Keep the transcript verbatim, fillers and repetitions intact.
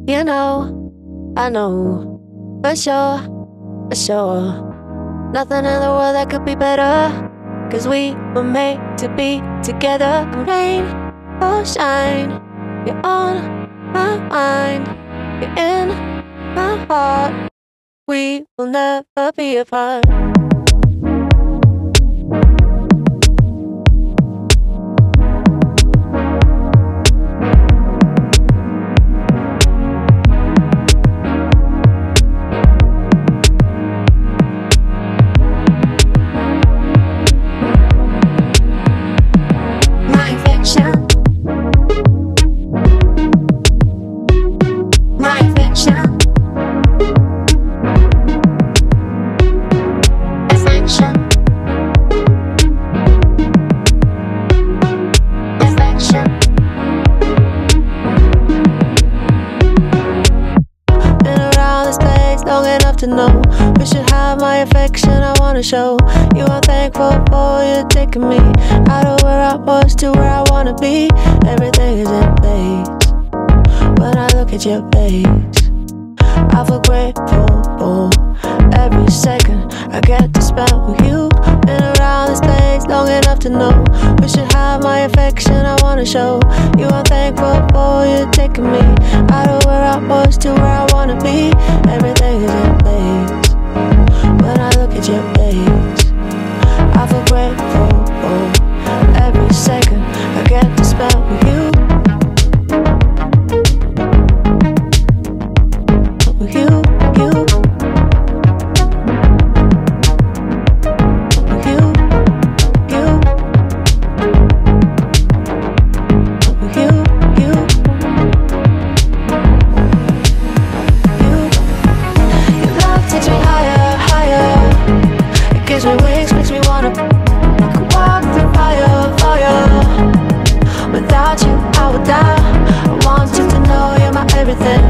You know, I know, for sure, for sure. Nothing in the world that could be better, 'cause we were made to be together. Rain or shine, you're on my mind, you're in my heart. We will never be apart. To know you should have my affection. I wanna show you I'm thankful for you taking me out of where I was to where I wanna be. Everything is in place when I look at your face. I feel grateful for every second I get to spend with you. Been around this place long enough to know you should have my affection. I wanna show you I'm thankful for you taking me out of where I was to where I wanna be. Everything is in place when I look at your face. I feel grateful for every second I get to spend with you. With you, you. With you, you. With you, you. Takes me higher, higher. It gives me wings, makes me wanna I could walk through fire, fire. Without you, I would die. I want you to know you're my everything.